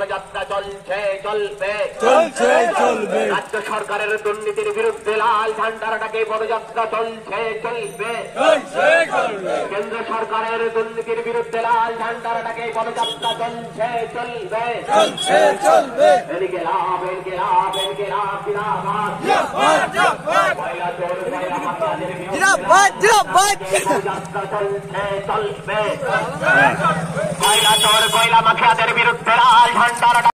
পদযাত্রা চলছে চলবে চলছে চলবে রাজ্য সরকারের দুর্নীতির বিরুদ্ধে লাল ঝান্ডার ডাকে পদযাত্রা চলছে চলবে চলছে চলবে কেন্দ্র সরকারের দুর্নীতির বিরুদ্ধে লাল ঝান্ডার ডাকে পদযাত্রা চলছে চলবে চলছে চলবে ইনকিলাব ইনকিলাব ইনকিলাব জিন্দাবাদ কয়লা চোর কয়লা মাফিয়াদের বিরুদ্ধে জিন্দাবাদ জিন্দাবাদ পদযাত্রা চলছে চলবে কয়লা চোর কয়লা মাফিয়াদের বিরুদ্ধে লাল ঝান্ডার